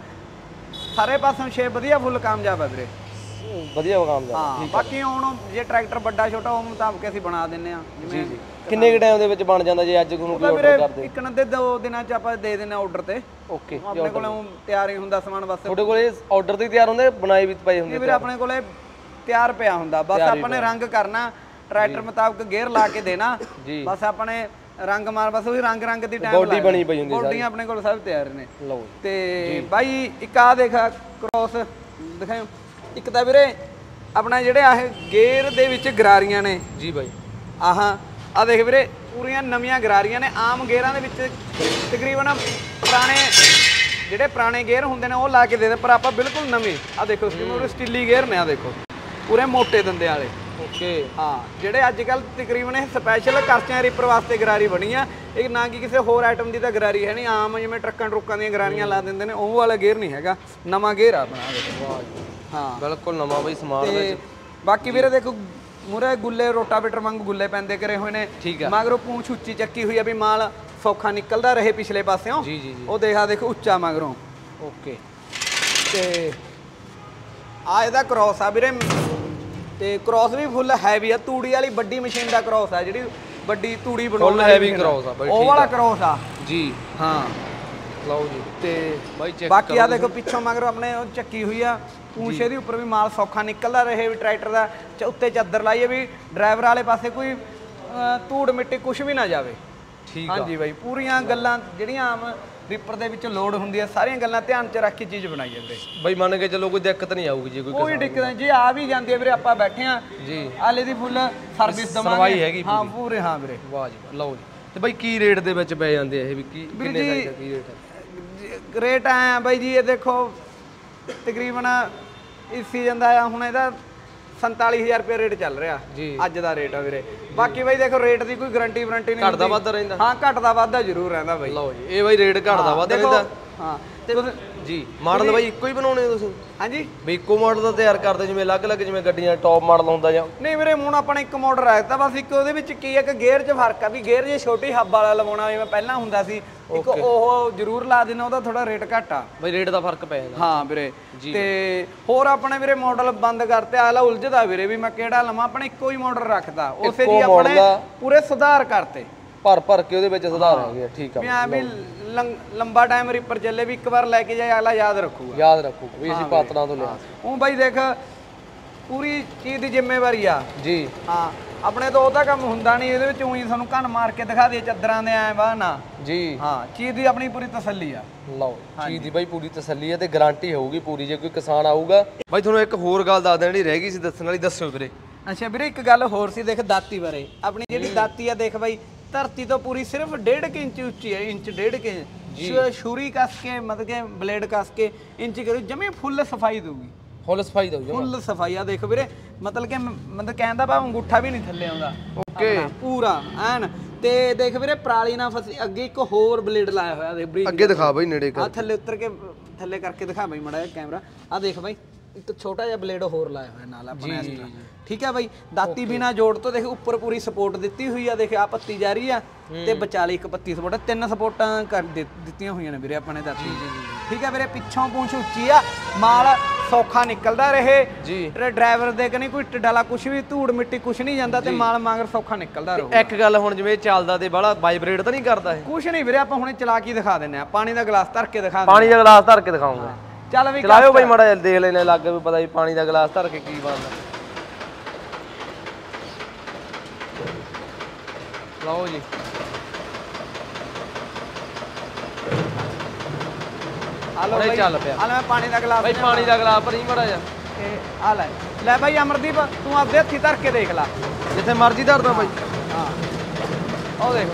S2: ਸਾਰੇ ਪਾਸੋਂ ਛੇ ਵਧੀਆ ਫੁੱਲ ਕਾਮਯਾਬ ਹੈ ਵੀਰੇ, ਵਧੀਆ ਕਾਮਯਾਬ।
S1: ਹਾਂ, ਬਾਕੀ ਹੁਣ ਜੇ ਟਰੈਕਟਰ ਵੱਡਾ ਛੋਟਾ ਉਹ ਮੁਤਾਬਕ ਅਸੀਂ ਬਣਾ ਦਿੰਨੇ ਆ। ਜਿਵੇਂ
S2: ਕਿੰਨੇ ਕੁ ਟਾਈਮ ਦੇ ਵਿੱਚ ਬਣ ਜਾਂਦਾ ਜੇ ਅੱਜ ਤੁਹਾਨੂੰ ਕੋਈ ਆਰਡਰ ਕਰਦੇ?
S1: ਇੱਕ ਨੰਦੇ ਦੋ ਦਿਨਾਂ ਚ ਆਪਾਂ ਦੇ ਦਿੰਨੇ ਆਰਡਰ ਤੇ। ਓਕੇ, ਆਪਣੇ ਕੋਲ ਤਿਆਰ ਹੀ ਹੁੰਦਾ ਸਮਾਨ, ਬਸ
S2: ਤੁਹਾਡੇ ਕੋਲੇ ਆਰਡਰ ਤੇ ਤਿਆਰ ਹੁੰਦੇ, ਬਣਾਈ ਵੀ ਪਏ ਹੁੰਦੇ?
S1: ਵੀਰੇ ਆਪਣੇ ਕੋਲੇ ਤਿਆਰ ਪਿਆ ਹੁੰਦਾ, ਬਸ ਆਪਾਂ ਨੇ ਰੰਗ ਕਰਨਾ, ਟਰੈਕਟਰ ਮੁਤਾਬਕ ਗੇਅਰ ਲਾ ਕੇ ਦੇਣਾ, ਬਸ ਆਪਣੇ ਰੰਗ ਮਾਰ, ਬਸ ਉਹੀ ਰੰਗ ਰੰਗ ਦੀ ਟਾਈਮ
S2: ਬੋਡੀ ਬਣੀ ਪਈ ਹੁੰਦੀ,
S1: ਬੋਡੀਆਂ ਆਪਣੇ ਕੋਲ ਸਭ ਤਿਆਰ ਨੇ। ਲਓ ਤੇ ਬਾਈ ਇੱਕ ਆ ਦੇਖਾ ਕ੍ਰੋਸ ਦਿਖਾਓ, ਇੱਕ ਤਾਂ ਵੀਰੇ ਆਪਣਾ ਜਿਹੜੇ ਆਹ ਗੇਅਰ ਦੇ ਵਿੱਚ ਗਰਾਰੀਆਂ ਨੇ ਜੀ ਬਾਈ, ਆਹ ਆ ਦੇਖ ਵੀਰੇ ਪੂਰੀਆਂ ਨਵੀਆਂ ਗਰਾਰੀਆਂ ਨੇ, ਆਮ ਗੇਅਰਾਂ ਦੇ ਵਿੱਚ ਤਕਰੀਬਨ ਪੁਰਾਣੇ ਜਿਹੜੇ ਪੁਰਾਣੇ ਗੇਅਰ ਹੁੰਦੇ ਨੇ ਉਹ ਲਾ ਕੇ ਦੇ ਦੇ, ਪਰ ਆਪਾਂ ਬਿਲਕੁਲ ਨਵੇਂ ਆ ਦੇਖੋ ਸਟੀਲੀ ਗੇਅਰ ਨੇ, ਆ ਦੇਖੋ ਪੂਰੇ ਮੋਟੇ ਦੰਦੇ ਵਾਲੇ।
S2: ਓਕੇ
S1: ਹਾਂ, ਜਿਹੜੇ ਅੱਜ ਕੱਲ ਤਕਰੀਬਨ ਇਹ ਸਪੈਸ਼ਲ ਕਰਚਿਆਂ ਰੀਪਰ ਵਾਸਤੇ ਗਰਾਰੀ ਬਣੀ ਆ, ਇਹ ਨਾ ਕਿ ਕਿਸੇ ਹੋਰ ਆਈਟਮ ਦੀ ਤਾਂ ਗਰਾਰੀ ਹੈ ਨਹੀਂ, ਆਮ ਜਿਵੇਂ ਟਰੱਕਾਂ ਟਰੁੱਕਾਂ ਦੀਆਂ ਗਰਾਰੀਆਂ ਲਾ ਦਿੰਦੇ ਨੇ ਉਹ ਵਾਲਾ ਗੇਅਰ ਨਹੀਂ ਹੈਗਾ, ਨਵਾਂ ਗੇਅਰ ਆ ਬਣਾ ਦੇਖੋ। ਹਾਂ
S2: ਬਿਲਕੁਲ ਨਵਾਂ ਬਈ ਸਮਾਨ ਵਿੱਚ।
S1: ਬਾਕੀ ਵੀਰੇ ਦੇਖੋ ਮੂਰੇ ਗੁੱਲੇ ਰੋਟਾਵੇਟਰ ਵਾਂਗ ਗੁੱਲੇ ਪੈਂਦੇ ਕਰੇ ਹੋਏ ਨੇ,
S2: ਠੀਕ ਆ।
S1: ਮਗਰੋਂ ਪੂੰਛ ਉੱਚੀ ਚੱਕੀ ਹੋਈ ਆ ਵੀ ਮਾਲ ਸੌਖਾ ਨਿਕਲਦਾ ਰਹੇ ਪਿਛਲੇ ਪਾਸਿਓਂ।
S2: ਜੀ ਜੀ ਜੀ
S1: ਉਹ ਦੇਖਾ ਦੇਖੋ ਉੱਚਾ ਮਗਰੋਂ।
S2: ਓਕੇ
S1: ਤੇ ਆ ਇਹਦਾ ਕ੍ਰੋਸ ਆ ਵੀਰੇ, ਤੇ ਕ੍ਰੋਸ ਵੀ ਫੁੱਲ ਹੈਵੀ ਆ, ਤੂੜੀ ਵਾਲੀ ਵੱਡੀ ਮਸ਼ੀਨ ਦਾ ਕ੍ਰੋਸ ਆ, ਜਿਹੜੀ ਵੱਡੀ ਤੂੜੀ ਬਣਾਉਣ
S2: ਵਾਲੀ ਹੈਵੀ ਕ੍ਰੋਸ ਆ ਬਾਈ,
S1: ਉਹ ਵਾਲਾ ਕ੍ਰੋਸ ਆ
S2: ਜੀ।
S1: ਹਾਂ
S2: ਲਓ ਜੀ,
S1: ਤੇ
S2: ਬਾਈ ਚੈੱਕ
S1: ਬਾਕੀ ਆ ਦੇਖੋ ਪਿੱਛੋਂ ਮਗਰੋਂ ਆਪਣੇ ਉਹ ਚੱਕੀ ਹੋਈ ਆ ਪੂੰਛੇ ਦੀ ਉੱਪਰ ਵੀ ਮਾਲ ਸੌਖਾ ਨਿਕਲਦਾ ਰਹੇ, ਵੀ ਟਰੈਕਟਰ ਦਾ ਉੱਤੇ ਚਾਦਰ ਲਾਈਏ ਵੀ ਡਰਾਈਵਰ ਵਾਲੇ ਪਾਸੇ ਕੋਈ ਧੂੜ ਮਿੱਟੀ ਕੁਝ ਵੀ ਨਾ ਜਾਵੇ।
S2: ਠੀਕ ਆ
S1: ਹਾਂਜੀ ਬਾਈ, ਪੂਰੀਆਂ ਗੱਲਾਂ ਜਿਹੜੀਆਂ ਆਮ ਰੀਪਰ ਦੇ ਵਿੱਚ ਲੋਡ ਹੁੰਦੀ ਆ, ਸਾਰੀਆਂ ਗੱਲਾਂ ਧਿਆਨ ਚ ਰੱਖ ਕੇ ਚੀਜ਼ ਬਣਾਈ ਜਾਂਦੇ
S2: ਬਾਈ। ਮੰਨ ਕੇ ਚਲੋ ਕੋਈ ਦਿੱਕਤ ਨਹੀਂ ਆਊਗੀ ਜੀ, ਕੋਈ
S1: ਕੋਈ ਦਿੱਕਤ ਨਹੀਂ ਜੀ, ਆ ਵੀ ਜਾਂਦੀ ਹੈ ਵੀਰੇ, ਆਪਾਂ ਬੈਠੇ ਆ
S2: ਜੀ,
S1: ਆਲੇ ਦੀ ਫੁੱਲ ਸਰਵਿਸ ਦਵਾਂਗੇ
S2: ਹੈਗੀ
S1: ਹਾਂ ਪੂਰੇ। ਹਾਂ ਵੀਰੇ
S2: ਵਾਹ ਜੀ, ਲਓ ਜੀ। ਤੇ ਬਾਈ ਕੀ ਰੇਟ ਦੇ ਵਿੱਚ ਪੈ ਜਾਂਦੇ ਆ ਇਹ ਵੀ, ਕੀ ਕਿੰਨੇ ਦਾ ਕੀ ਰੇਟ ਹੈ?
S1: ਰੇਟ ਆਇਆ ਬਾਈ ਜੀ, ਇਹ ਦੇਖੋ ਤਕਰੀਬਨ ਇਸ ਸੀਜ਼ਨ ਦਾ ਆ ਹੁਣ ਇਹਦਾ ਸੰਤਾਲੀ ਹਜ਼ਾਰ ਰੁਪਏ ਰੇਟ ਚੱਲ ਰਿਹਾ
S2: ਜੀ,
S1: ਅੱਜ ਦਾ ਰੇਟ ਆ ਵੀਰੇ। ਬਾਕੀ ਬਾਈ ਦੇਖੋ ਰੇਟ ਦੀ ਕੋਈ ਗਾਰੰਟੀ ਵਾਰੰਟੀ ਨਹੀਂ,
S2: ਘਟਦਾ ਵੱਧਦਾ ਰਹਿੰਦਾ।
S1: ਹਾਂ ਘਟਦਾ ਵੱਧਦਾ ਜ਼ਰੂਰ ਰਹਿੰਦਾ ਬਾਈ।
S2: ਲਓ ਜੀ, ਇਹ ਬਾਈ ਰੇਟ ਘਟਦਾ ਵੱਧਦਾ ਰਹਿੰਦਾ।
S1: ਹਾਂ
S2: ਤੇ ਜੀ ਮਾਡਲ ਬਾਈ ਇੱਕੋ ਹੀ ਬਣਾਉਣੇ ਤੁਸੀਂ?
S1: ਹਾਂਜੀ,
S2: ਵੀ ਇੱਕੋ ਮਾਡਲ ਦਾ ਤਿਆਰ ਕਰਦੇ ਜਿਵੇਂ ਅਲੱਗ-ਅਲੱਗ ਜਿਵੇਂ ਗੱਡੀਆਂ ਟੌਪ ਮਾਡਲ ਹੁੰਦਾ ਜਾਂ?
S1: ਨਹੀਂ ਵੀਰੇ, ਹੁਣ ਆਪਾਂ ਨੇ ਇੱਕ ਮਾਡਲ ਰੱਖਤਾ ਬਸ, ਇੱਕ ਉਹਦੇ ਵਿੱਚ ਕੀ ਹੈ ਕਿ ਗੇਅਰ 'ਚ ਫਰਕ ਆ, ਵੀ ਗੇਅਰ ਜੇ ਛੋਟੀ ਹੱਬ ਵਾਲਾ ਲਵਾਉਣਾ ਜਿਵੇਂ ਪਹਿਲਾਂ ਹੁੰਦਾ ਸੀ, ਇੱਕ ਉਹ ਜ਼ਰੂਰ ਲਾ ਦੇਣਾ, ਉਹਦਾ ਥੋੜਾ ਰੇਟ ਘੱਟ ਆ
S2: ਬਾਈ, ਰੇਟ ਦਾ ਫਰਕ ਪੈ ਜਾਂਦਾ।
S1: ਹਾਂ ਵੀਰੇ, ਤੇ ਹੋਰ ਆਪਣੇ ਵੀਰੇ ਮਾਡਲ ਬੰਦ ਕਰਤੇ, ਆਲਾ ਉਲਝਦਾ ਵੀਰੇ ਵੀ ਮੈਂ ਕਿਹੜਾ ਲਵਾਂ, ਆਪਣੇ ਇੱਕੋ ਹੀ ਮਾਡਲ ਰੱਖਦਾ, ਉਸੇ ਦੀ ਆਪਣੇ ਪੂਰੇ ਸੁਧਾਰ ਕਰਤੇ,
S2: ਭਰ ਭਰ ਕੇ ਉਹਦੇ ਵਿੱਚ ਸੁਧਾਰ ਆ ਗਿਆ। ਠੀਕ ਆ,
S1: ਵੀ ਐ ਵੀ ਲੰਬਾ ਟਾਈਮ ਰੀਪਰ ਚੱਲੇ ਵੀ ਇੱਕ ਵਾਰ ਲੈ ਕੇ ਜਾਏ ਅਗਲਾ ਯਾਦ ਰੱਖੂਗਾ,
S2: ਯਾਦ ਰੱਖੂਗਾ ਵੀ ਅਸੀਂ ਪਾਤੜਾਂ ਤੋਂ ਲਿਆ।
S1: ਉਹ ਬਾਈ ਦੇਖ ਪੂਰੀ ਚੀਜ਼ ਦੀ ਜ਼ਿੰਮੇਵਾਰੀ ਆ
S2: ਜੀ।
S1: ਹਾਂ, ਆਪਣੇ ਤੋਂ ਉਹਦਾ ਕੰਮ ਹੁੰਦਾ ਨਹੀਂ, ਇਹਦੇ ਵਿੱਚ ਉਹੀ ਤੁਹਾਨੂੰ ਕੰਨ ਮਾਰ ਕੇ ਦਿਖਾ ਦੇ ਚੱਦਰਾਂ ਦੇ ਐ ਬਾਹ ਨਾ
S2: ਜੀ।
S1: ਹਾਂ, ਚੀਜ਼ ਦੀ ਆਪਣੀ ਪੂਰੀ ਤਸੱਲੀ ਆ।
S2: ਲਓ, ਚੀਜ਼ ਦੀ ਬਾਈ ਪੂਰੀ ਤਸੱਲੀ ਹੈ ਤੇ ਗਾਰੰਟੀ ਹੋਊਗੀ ਪੂਰੀ, ਜੇ ਕੋਈ ਕਿਸਾਨ ਆਊਗਾ। ਬਾਈ ਤੁਹਾਨੂੰ ਇੱਕ ਹੋਰ ਗੱਲ ਦੱਸ ਦੇਣ ਜਿਹੜੀ ਰਹਿ ਗਈ ਸੀ ਦੱਸਣ ਵਾਲੀ, ਦੱਸਿਓ ਵੀਰੇ।
S1: ਅੱਛਾ ਵੀਰੇ, ਇੱਕ ਗੱਲ ਹੋਰ ਸੀ, ਦੇਖ ਦਾਤੀ ਬਾਰੇ, ਆਪਣੀ ਜਿਹੜੀ ਦਾਤੀ ਆ ਦੇਖ ਬਾਈ ਧਰਤੀ ਤੋਂ ਪੂਰੀ ਸਿਰਫ ਡੇਢ ਕੁ ਇੰਚ ਉੱਚੀ ਹੈ, ਇੰਚ ਡੇਢ ਕੁ ਛੁਰੀ ਕੱਸ ਕੇ ਮਤਲਬ ਕਿ ਬਲੇਡ ਕੱਸ ਕੇ ਇੰਚ ਕਰੂ, ਜਮੀ ਫੁੱਲ ਸਫਾਈ ਦਊਗੀ,
S2: ਫੁੱਲ ਸਫਾਈ ਦਊ ਜਮਾ,
S1: ਫੁੱਲ ਸਫਾਈ ਆ ਦੇਖ ਵੀਰੇ, ਮਤਲਬ ਕਿ ਮਤਲਬ ਕਹਿੰਦਾ ਬਾ ਅੰਗੂਠਾ ਵੀ ਨਹੀਂ ਥੱਲੇ ਆਉਂਦਾ।
S2: ਓਕੇ,
S1: ਪੂਰਾ ਐਨ। ਤੇ ਦੇਖ ਵੀਰੇ ਪਰਾਲੀ ਨਾਲ ਫਸੀ, ਅੱਗੇ ਇੱਕ ਹੋਰ ਬਲੇਡ ਲਾਇਆ ਹੋਇਆ ਦੇਖ, ਬਰੀਕ
S2: ਅੱਗੇ ਦਿਖਾ ਬਾਈ ਨੇੜੇ
S1: ਆ ਥੱਲੇ ਉਤਰ ਕੇ ਥੱਲੇ ਕਰਕੇ ਦਿਖਾ ਬਾਈ ਮਾੜਾ ਜਿਹਾ ਕੈਮਰਾ, ਆ ਦੇਖ ਬਾਈ ਇੱਕ ਛੋਟਾ ਜਿਹਾ ਬਲੇਡ ਹੋਰ ਲਾਇਆ ਹੋਇਆ ਨਾਲ ਆਪਣਾ ਇਸ ਤਰ੍ਹਾਂ। ਠੀਕ ਹੈ ਬਾਈ, ਦਾਤੀ ਬਿਨਾ ਜੋੜ ਤੋਂ ਦੇਖ ਉੱਪਰ ਪੂਰੀ ਸਪੋਰਟ ਦਿੱਤੀ ਹੋਈ ਆ, ਦੇਖ ਆ ਪੱਤੀ ਜਾ ਰਹੀ ਆ ਤੇ ਵਿਚਾਲੇ ਇੱਕ ਪੱਤੀ ਸਪੋਰਟ, ਤਿੰਨ ਸਪੋਰਟਾਂ ਕਰ ਦਿੱਤੀਆਂ ਹੋਈਆਂ ਨੇ ਵੀਰੇ ਆਪਣੇ ਦਾਤੀ। ਠੀਕ ਹੈ ਵੀਰੇ, ਪਿੱਛੋਂ ਪੂੰਛ ਉੱਚੀ ਆ, ਮਾਲ ਸੌਖਾ ਨਿਕਲਦਾ ਰਹੇ ਜੀ, ਡਰਾਈਵਰ ਦੇ ਕਨੀ ਕੋਈ ਟਡਾਲਾ ਕੁਝ ਵੀ ਧੂੜ ਮਿੱਟੀ ਕੁਝ ਨਹੀਂ ਜਾਂਦਾ ਤੇ ਮਾਲ ਮਗਰ ਸੌਖਾ ਨਿਕਲਦਾ ਰਹੂ।
S2: ਇੱਕ ਗੱਲ ਹੁਣ ਜਿਵੇਂ ਚੱਲਦਾ ਤੇ ਬਾਹਲਾ ਵਾਈਬ੍ਰੇਟ ਤਾਂ ਨਹੀਂ ਕਰਦਾ ਇਹ?
S1: ਕੁਝ ਨਹੀਂ ਵੀਰੇ, ਆਪਾਂ ਹੁਣੇ ਚਲਾ ਕੇ ਦਿਖਾ ਦਿੰਨੇ ਆ, ਪਾਣੀ ਦਾ ਗਲਾਸ ਧਰ ਕੇ ਦਿਖਾ
S2: ਪਾਣੀ ਦਾ ਗਲਾਸ ਧਰ ਕੇ ਦਿਖਾਉਂਗਾ।
S1: ਚੱਲ ਵੀ
S2: ਚਲਾਇਓ ਬਾਈ ਮਾੜਾ ਜਿਹਾ, ਦੇਖ ਲੈਣੇ ਲੱਗ ਵੀ ਪਤਾ ਵੀ ਪਾਣੀ ਦਾ ਗਲਾਸ ਧਰ ਕੇ ਕੀ ਬਣਦਾ। ਲਓ ਜੀ,
S1: ਹਲੋ ਬਾਈ,
S2: ਚੱਲ ਪਿਆ।
S1: ਹਲੋ ਮੈਂ ਪਾਣੀ ਦਾ ਗਲਾਸ
S2: ਬਾਈ ਪਾਣੀ ਦਾ ਗਲਾਸ ਭਰੀ ਮਾੜਾ ਜਿਹਾ,
S1: ਇਹ ਆ ਲੈ ਲੈ ਬਾਈ ਅਮਰਦੀਪ, ਤੂੰ ਆਪਦੇ ਹੱਥੀ ਧਰ ਕੇ ਦੇਖ ਲੈ,
S2: ਜਿੱਥੇ ਮਰਜ਼ੀ ਧਰਦਾ ਬਾਈ।
S1: ਹਾਂ ਉਹ ਦੇਖ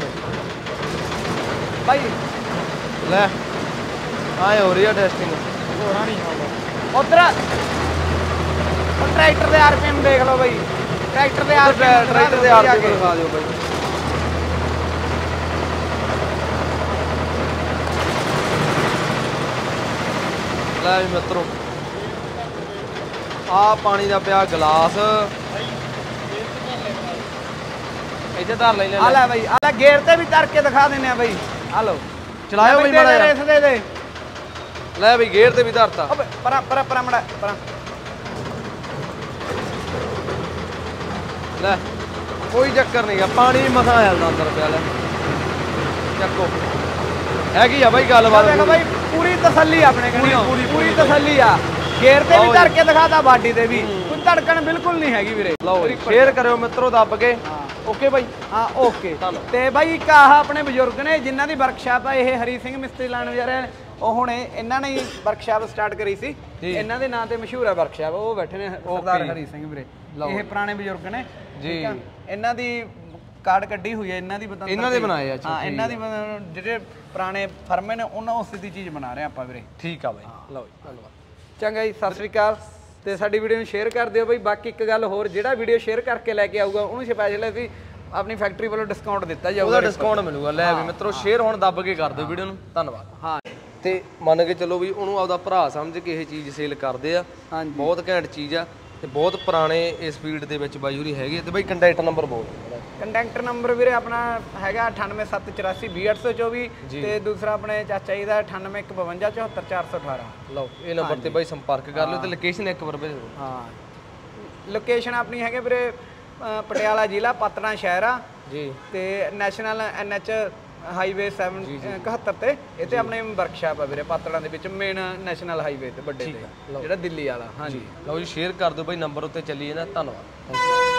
S1: ਬਾਈ,
S2: ਲੈ ਆਏ ਹੋ ਰਹੀ ਆ ਟੈਸਟਿੰਗ,
S1: ਹੋਣਾ ਨਹੀਂ ਹੋਗਾ ਉਧਰ। ਉਹ ਟਰੈਕਟਰ ਦੇ ਆਰਪੀਐਮ ਦੇਖ ਲਓ ਬਾਈ, ਟਰੈਕਟਰ ਦੇ ਆਰਪੀਐਮ,
S2: ਟਰੈਕਟਰ ਦੇ ਆਰਪੀਐਮ ਦਿਖਾ ਦਿਓ ਬਾਈ। ਲੈ ਵੀ ਮਿੱਤਰੋ, ਆ ਪਾਣੀ ਦਾ ਪਿਆ ਗਲਾਸ, ਇੱਥੇ ਧਰ ਲੈ।
S1: ਆ ਲੈ ਬਾਈ, ਆ ਲੈ ਗੇਅਰ ਤੇ ਵੀ ਧਰ ਕੇ ਦਿਖਾ ਦਿੰਨੇ ਆ ਬਾਈ, ਆ ਲਓ
S2: ਚਲਾਇਓ ਬਾਈ ਮਾੜਾ ਜਿਹਾ,
S1: ਰੇਸ ਦੇ ਦੇ।
S2: ਲੈ ਬਈ ਗੇਅਰ ਤੇ ਵੀ ਧਰਤਾ,
S1: ਪਰਾਂ ਪਰਾਂ ਪਰਾਂ ਮੜਾ ਪਰਾਂ,
S2: ਲੈ ਕੋਈ ਚੱਕਰ ਨਹੀਂ ਗਾ, ਪਾਣੀ ਮਸਾਂ ਆਇਆ ਅੰਦਰ ਪਿਆ। ਲੈ ਚੱਕੋ, ਹੈਗੀ ਆ ਬਾਈ ਗੱਲਬਾਤ,
S1: ਦੇਖ ਬਾਈ ਪੂਰੀ ਤਸੱਲੀ ਆਪਣੇ ਕੋਲ, ਪੂਰੀ ਪੂਰੀ ਤਸੱਲੀ ਆ, ਗੇਅਰ ਤੇ ਵੀ ਧਰ ਕੇ ਦਿਖਾਤਾ, ਬਾਡੀ ਤੇ ਵੀ ਕੋਈ ਧੜਕਣ ਬਿਲਕੁਲ ਨਹੀਂ ਹੈਗੀ ਵੀਰੇ।
S2: ਲਓ ਸ਼ੇਅਰ ਕਰਿਓ ਮਿੱਤਰੋ ਦੱਬ ਕੇ। ਓਕੇ ਬਾਈ,
S1: ਹਾਂ ਓਕੇ। ਤੇ ਬਾਈ ਇੱਕ ਆਹ ਆਪਣੇ ਬਜ਼ੁਰਗ ਨੇ ਜਿਨ੍ਹਾਂ ਦੀ ਵਰਕਸ਼ਾਪ ਆ, ਇਹ ਹਰੀ ਸਿੰਘ ਮਿਸਤਰੀ ਲਾਣ ਜਾ ਰਹੇ, ਉਹ ਹੁਣੇ ਇਹਨਾਂ ਨੇ ਹੀ ਵਰਕਸ਼ਾਪ ਸਟਾਰਟ ਕਰੀ ਸੀ, ਇਹਨਾਂ ਦੇ ਨਾਂ ਤੇ ਮਸ਼ਹੂਰ ਹੈ ਵਰਕਸ਼ਾਪ, ਉਹ ਬੈਠੇ ਨੇ ਸਰਦਾਰ ਹਰੀ ਸਿੰਘ ਵੀਰੇ, ਇਹ ਪੁਰਾਣੇ ਬਜ਼ੁਰਗ ਨੇ ਜੀ। ਇਹਨਾਂ ਦੀ ਕਾਰਡ ਕੱਢੀ ਹੋਈ ਹੈ ਇਹਨਾਂ ਦੀ ਬਤੰਤਰ
S2: ਇਹਨਾਂ ਦੇ ਬਣਾਏ ਆ। ਅੱਛਾ
S1: ਹਾਂ ਇਹਨਾਂ ਦੀ ਬਣ- ਜਿਹੜੇ ਪੁਰਾਣੇ ਫਰਮੇ ਨੇ ਉਹਨਾਂ ਉਸੇ ਦੀ ਚੀਜ਼ ਬਣਾ ਰਹੇ ਆਪਾਂ ਵੀਰੇ।
S2: ਠੀਕ ਆ ਬਾਈ ਲਓ ਜੀ ਧੰਨਵਾਦ।
S1: ਚੰਗਾ ਜੀ ਸਤਿ ਸ੍ਰੀ ਅਕਾਲ ਤੇ ਸਾਡੀ ਵੀਡੀਓ ਨੂੰ ਸ਼ੇਅਰ ਕਰ ਦਿਓ ਬਈ। ਬਾਕੀ ਇੱਕ ਗੱਲ ਹੋਰ, ਜਿਹੜਾ ਵੀਡੀਓ ਸ਼ੇਅਰ ਕਰਕੇ ਲੈ ਕੇ ਆਊਗਾ ਉਹਨੂੰ ਸਪੈਸ਼ਲ ਅਸੀਂ ਆਪਣੀ ਫੈਕਟਰੀ ਵੱਲੋਂ ਡਿਸਕਾਊਂਟ ਦਿੱਤਾ ਜਾਊਗਾ।
S2: ਉਹਦਾ ਡਿਸਕਾਊਂਟ ਮਿਲੂਗਾ। ਲੈ ਵੀ ਮਿੱਤਰੋ ਸ਼ੇਅਰ ਹੁਣ ਦੱਬ ਕੇ ਕਰ ਦਿਓ ਵੀਡੀਓ ਨੂੰ। ਧੰਨਵਾਦ।
S1: ਹਾਂ
S2: ਤੇ ਮੰਨ ਕੇ ਚੱਲੋ ਵੀ ਉਹਨੂੰ ਆਪਦਾ ਭਰਾ ਸਮਝ ਕੇ ਇਹ ਚੀਜ਼ ਸੇਲ ਕਰਦੇ ਆ।
S1: ਹਾਂਜੀ
S2: ਬਹੁਤ ਘੈਂਟ ਚੀਜ਼ ਆ ਤੇ ਬਹੁਤ ਪੁਰਾਣੇ ਇਸ ਫੀਲਡ ਦੇ ਵਿੱਚ ਬਾਈ ਹੋਰੀ ਹੈਗੇ। ਤੇ ਬਾਈ ਕੰਟੈਕਟ ਨੰਬਰ ਬੋਲ।
S1: ਕੰਟੈਕਟ ਨੰਬਰ ਵੀਰੇ ਆਪਣਾ ਹੈਗਾ ਅਠਾਨਵੇਂ ਸੱਤ ਚੁਰਾਸੀ ਵੀਹ ਅੱਠ ਸੌ ਚੌਵੀ ਤੇ ਦੂਸਰਾ ਆਪਣੇ ਚਾਚਾ ਜੀ ਦਾ ਅਠਾਨਵੇਂ ਇੱਕ ਬਵੰਜਾ ਚੌਹੱਤਰ ਚਾਰ ਸੌ ਅਠਾਰਾਂ।
S2: ਲਓ ਇਹ ਨੰਬਰ ਤੇ ਬਾਈ ਸੰਪਰਕ ਕਰ ਲਿਓ ਤੇ ਲੋਕੇਸ਼ਨ ਇੱਕ ਵਾਰ ਭੇਜ ਦਿਓ।
S1: ਹਾਂ ਲੋਕੇਸ਼ਨ ਆਪਣੀ ਹੈਗੇ ਵੀਰੇ ਅ, ਪਟਿਆਲਾ ਜ਼ਿਲ੍ਹਾ ਪਾਤੜਾਂ ਸ਼ਹਿਰ ਆ
S2: ਜੀ
S1: ਤੇ ਨੈਸ਼ਨਲ ਐਨ ਐਚ ਹਾਈਵੇ ਸੱਤ ਇਕਹੱਤਰ ਤੇ ਇਹ ਤੇ ਆਪਣੇ ਵਰਕਸ਼ਾਪ ਆ ਵੀਰੇ ਪਾਤੜਾਂ ਦੇ ਵਿੱਚ ਮੇਨ ਨੈਸ਼ਨਲ ਹਾਈਵੇ ਤੇ ਵੱਡੇ ਤੇ ਜਿਹੜਾ ਦਿੱਲੀ ਵਾਲਾ। ਹਾਂਜੀ
S2: ਲਓ ਜੀ ਸ਼ੇਅਰ ਕਰ ਦਿਓ ਬਾਈ ਨੰਬਰ ਉੱਤੇ ਚੱਲੀ ਜਾਂਦਾ। ਧੰਨਵਾਦ।